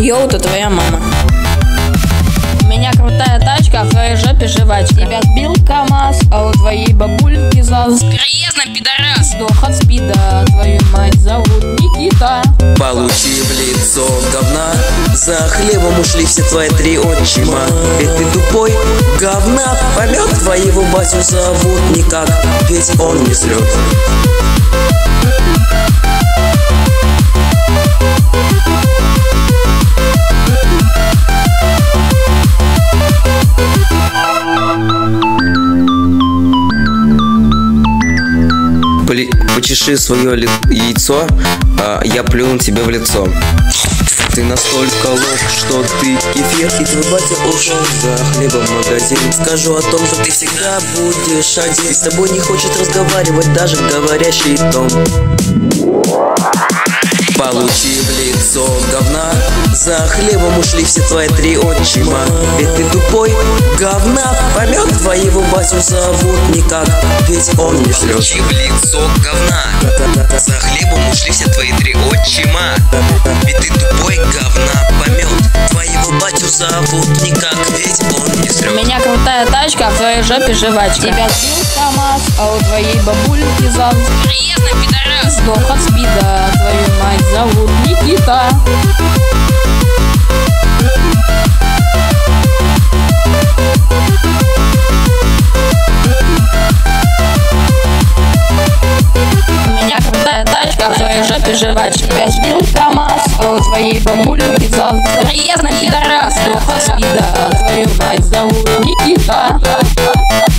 Йоу, это твоя мама. У меня крутая тачка, а в твоей жопе жвачка. Тебя сбил КамАЗ, а у твоей бабульки ЗАЗ. Приездно, пидорас! Сдох от спида, твою мать зовут Никита. Получи в лицо говна, за хлебом ушли все твои три отчима. Ведь ты тупой говна, помет твоего батю зовут никак, ведь он не срет. Почеши свое яйцо, я плюну тебе в лицо. Ты настолько лох, что ты кефир, и твой батя ушел за хлебом в магазин. Скажу о том, что ты всегда будешь один. С тобой не хочет разговаривать даже говорящий том. Получи в лицо говна, за хлебом ушли все твои три отчима. Ведь ты тупой говна, помет твоего батю зовут никак, ведь он не срет. Получи в лицо говна, за хлебом ушли все твои три отчима. Ведь ты тупой говна, помет твоего батю зовут никак, ведь он не срет. У меня крутая тачка, а в твоей жопе жвачка. Тебя сбил КамАЗ, а у твоей бабульки ЗАЗ. Приездно, пидорас! Сдох от спида, твою мать зовут Никита. У меня крутая тачка, а в твоей жопе жвачка. Тебя сбил КамАЗ, а у твоей бабульки ЗАЗ. Приездно, пидорас! Сдох от спида, твою мать зовут Никита.